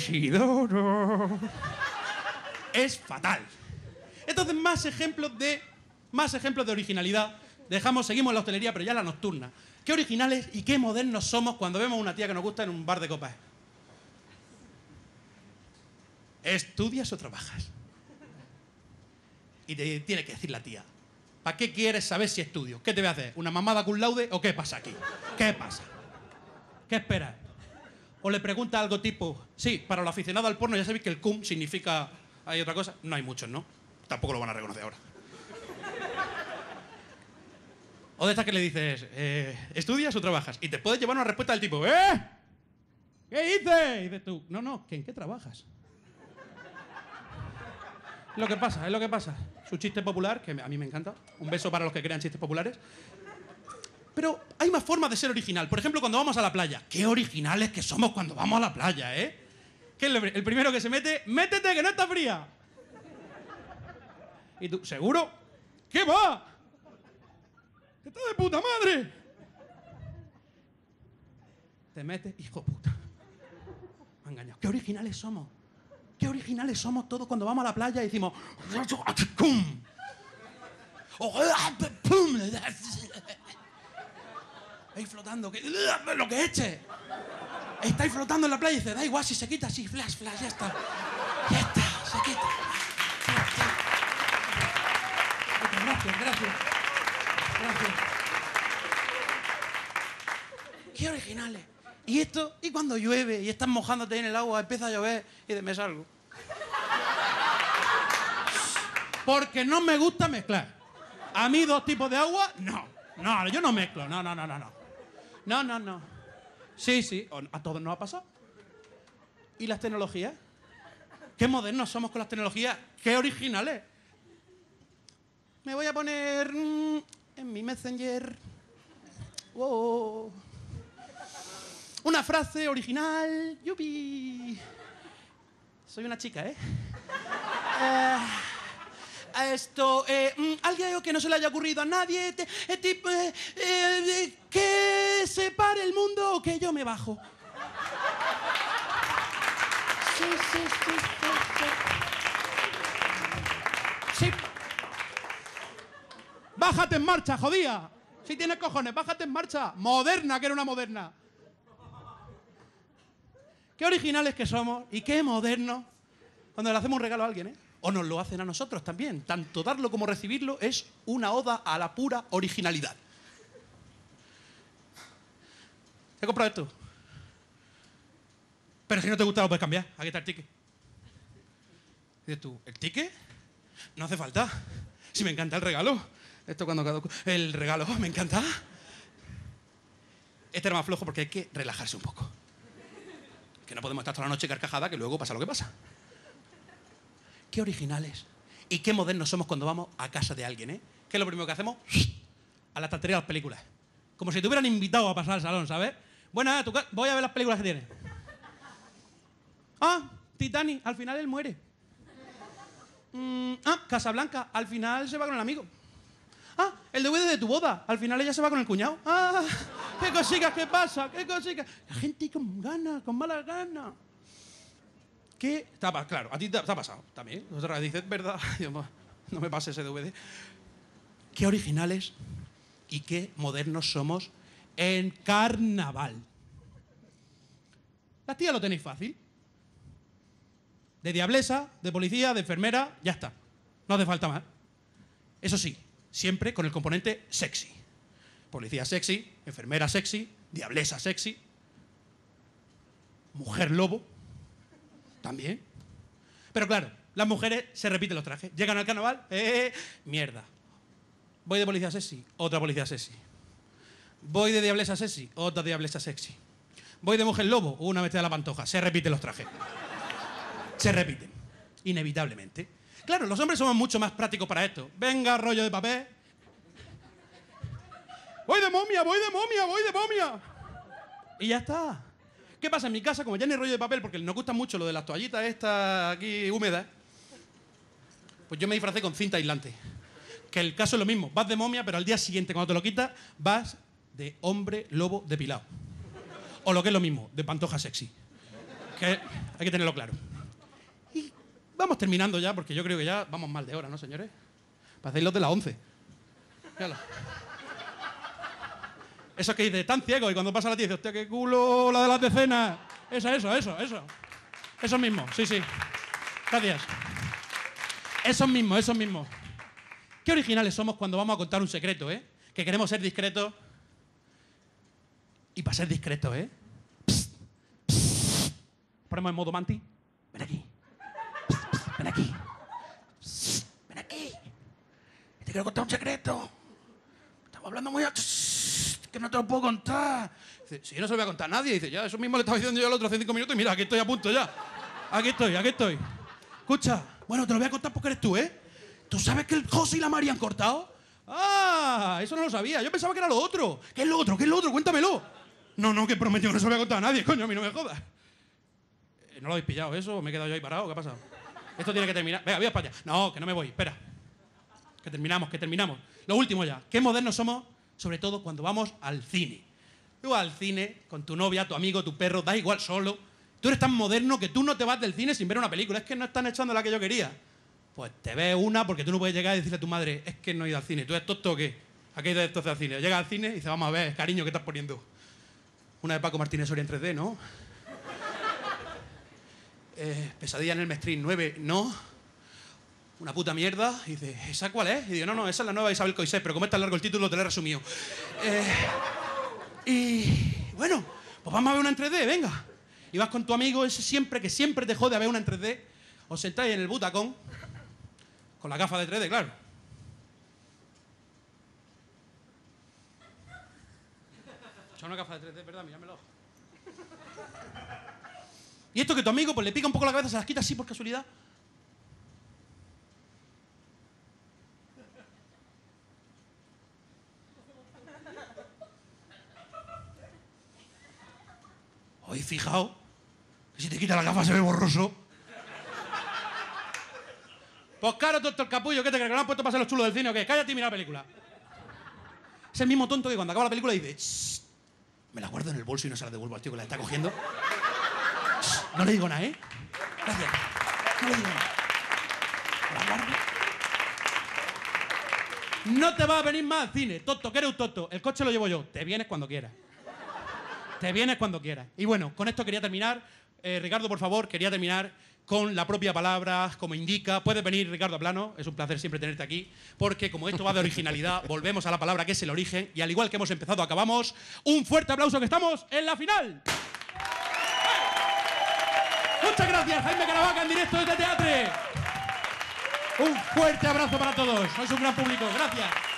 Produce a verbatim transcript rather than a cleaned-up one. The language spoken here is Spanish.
Isidoro. Es fatal. Entonces, más ejemplos de, más ejemplos de originalidad. Dejamos, seguimos en la hostelería, pero ya la nocturna. Qué originales y qué modernos somos cuando vemos a una tía que nos gusta en un bar de copas. ¿Estudias o trabajas? Y te tiene que decir la tía, ¿para qué quieres saber si estudio? ¿Qué te voy a hacer? ¿Una mamada cum laude o qué pasa aquí? ¿Qué pasa? ¿Qué esperas? O le pregunta algo tipo, sí, para los aficionados al porno ya sabéis que el cum significa... ¿Hay otra cosa? No hay muchos, ¿no? Tampoco lo van a reconocer ahora. O de estas que le dices, eh, ¿estudias o trabajas? Y te puedes llevar una respuesta del tipo, ¿eh? ¿Qué dices? Y dices tú, no, no, ¿en qué trabajas? Es lo que pasa, es lo que pasa. Su chiste popular, que a mí me encanta. Un beso para los que crean chistes populares. Pero hay más formas de ser original. Por ejemplo, cuando vamos a la playa. Qué originales que somos cuando vamos a la playa, ¿eh? ¿Qué es el primero que se mete? ¡Métete, que no está fría! Y tú, ¿seguro? ¿Qué va? ¡Está de puta madre! Te metes, hijo de puta. Me ha engañado. ¡Qué originales somos! ¡Qué originales somos todos cuando vamos a la playa y decimos... ¡Pum! ¡Pum! Ahí flotando, que, lo que eche. Estáis flotando en la playa y dice, da igual si se quita así, flash, flash, ya está. Ya está, se quita. Gracias, gracias. Gracias. Qué originales. Y esto, y cuando llueve y estás mojándote en el agua, empieza a llover y dices, me salgo. Porque no me gusta mezclar. A mí dos tipos de agua, no. No, yo no mezclo, no, no, no, no, no. No, no, no. Sí, sí, a todos nos ha pasado. ¿Y las tecnologías? Qué modernos somos con las tecnologías, qué originales. Me voy a poner mmm, en mi Messenger wow, una frase original. ¡Yupi! Soy una chica, ¿eh? eh Esto, eh, alguien que no se le haya ocurrido a nadie, te, eh, tipo, eh, eh, que se pare el mundo o que yo me bajo. Sí, sí, sí, sí, sí. Sí. Bájate en marcha, jodía. Si tienes cojones, bájate en marcha. Moderna, que era una moderna. Qué originales que somos y qué modernos cuando le hacemos un regalo a alguien, ¿eh? O nos lo hacen a nosotros también. Tanto darlo como recibirlo es una oda a la pura originalidad. He comprado esto. Pero si no te gusta lo puedes cambiar. Aquí está el ticket. Dices tú, ¿el ticket? No hace falta. Si me encanta el regalo. Esto cuando caduco. El regalo, me encanta. Este era más flojo porque hay que relajarse un poco. Que no podemos estar toda la noche carcajada que luego pasa lo que pasa. Qué originales y qué modernos somos cuando vamos a casa de alguien, ¿eh? ¿Qué es lo primero que hacemos? A la estantería de las películas. Como si te hubieran invitado a pasar al salón, ¿sabes? Bueno, voy a ver las películas que tienes. Ah, Titanic, al final él muere. Mm, ah, Casablanca, al final se va con el amigo. Ah, el D V D de tu boda, al final ella se va con el cuñado. Ah, qué cositas, qué pasa, qué cositas. La gente con ganas, con malas ganas. ¿Qué? Claro, a ti te, te ha pasado también. Otra vez dices, verdad, no me pases ese D V D. Qué originales y qué modernos somos en carnaval. Las tías lo tenéis fácil. De diablesa, de policía, de enfermera, ya está. No hace falta más. Eso sí, siempre con el componente sexy. Policía sexy, enfermera sexy, diablesa sexy, mujer lobo. También. Pero claro, las mujeres se repiten los trajes. Llegan al carnaval, eh, mierda. Voy de policía sexy, otra policía sexy. Voy de diablesa sexy, otra diablesa sexy. Voy de mujer lobo, una vestida de la pantoja. Se repiten los trajes. Se repiten. Inevitablemente. Claro, los hombres somos mucho más prácticos para esto. Venga, rollo de papel. Voy de momia, voy de momia, voy de momia. Y ya está. ¿Qué pasa? En mi casa, como ya no hay rollo de papel, porque nos gusta mucho lo de las toallitas estas aquí húmedas, pues yo me disfracé con cinta aislante. Que el caso es lo mismo. Vas de momia, pero al día siguiente, cuando te lo quitas, vas de hombre lobo depilado. O lo que es lo mismo, de pantoja sexy. que hay que tenerlo claro. Y vamos terminando ya, porque yo creo que ya vamos mal de hora, ¿no, señores? Parecéis los de las once. Míralo. Eso que dice, tan ciego, y cuando pasa la tía dice, hostia, qué culo la de las decenas. Eso, eso, eso, eso. Eso mismo, sí, sí. Gracias. Esos mismos, esos mismos. Qué originales somos cuando vamos a contar un secreto, ¿eh? Que queremos ser discretos. Y para ser discretos, ¿eh? Psst, psst. Ponemos en modo Manti. Ven aquí. Psst, psst, ven aquí. Psst, ven aquí. Te quiero contar un secreto. Estamos hablando muy alto. Que no te lo puedo contar. Dice, si yo no se lo voy a contar a nadie. Dice, ya, eso mismo le estaba diciendo yo al otro hace cinco minutos y mira, aquí estoy a punto ya. Aquí estoy, aquí estoy. Escucha, bueno, te lo voy a contar porque eres tú, ¿eh? ¿Tú sabes que el José y la Mari han cortado? Ah, eso no lo sabía. Yo pensaba que era lo otro. ¿Qué es lo otro? ¿Qué es lo otro? Cuéntamelo. No, no, que prometió que no se lo voy a contar a nadie. Coño, a mí no me jodas. Eh, ¿No lo habéis pillado eso? ¿O me he quedado yo ahí parado? ¿Qué ha pasado? Esto tiene que terminar. Venga, voy para allá. No, que no me voy. Espera. Que terminamos, que terminamos. Lo último ya. Qué modernos somos, sobre todo cuando vamos al cine. Tú vas al cine con tu novia, tu amigo, tu perro, da igual, solo. Tú eres tan moderno que tú no te vas del cine sin ver una película. Es que no están echando la que yo quería. Pues te ves una porque tú no puedes llegar y decirle a tu madre, es que no he ido al cine. ¿Tú eres tonto o qué? ¿A qué he ido entonces al cine? Llega al cine y dice, vamos a ver, cariño, ¿qué estás poniendo? Una de Paco Martínez Soria en tres D, ¿no? eh, Pesadilla en el Mestrín nueve, ¿no? Una puta mierda. Y dice, ¿esa cuál es? Y digo, no, no, esa es la nueva Isabel Coixet, pero como es tan largo el título te lo he resumido. Eh, y bueno, pues vamos a ver una en tres D, venga. Y vas con tu amigo ese siempre, que siempre te jode a ver una en tres D. Os sentáis en el butacón, con la gafa de tres D, claro. Son una gafa de tres D, ¿verdad? Míramelo. Y esto que tu amigo pues le pica un poco la cabeza, se las quita así por casualidad. Oye, fijaos, que si te quita la gafa se ve borroso. Pues claro, tonto el capullo, ¿qué te crees? ¿Que no han puesto para ser los chulos del cine o qué? Cállate y mira la película. Es el mismo tonto que cuando acaba la película dice, shh, me la guardo en el bolso y no se la devuelvo al tío que la está cogiendo. Shh, no le digo nada, ¿eh? Gracias. No le digo nada. La guardo. No te va a venir más al cine, tonto, que eres un tonto. El coche lo llevo yo. Te vienes cuando quieras. Te vienes cuando quieras. Y bueno, con esto quería terminar. Eh, Ricardo, por favor, quería terminar con la propia palabra, como indica. Puedes venir, Ricardo, a plano. Es un placer siempre tenerte aquí. Porque como esto va de originalidad, volvemos a la palabra que es el origen. Y al igual que hemos empezado, acabamos. Un fuerte aplauso, que estamos en la final. Muchas gracias, Jaime Caravaca, en directo desde Teatre. Un fuerte abrazo para todos. Sois un gran público. Gracias.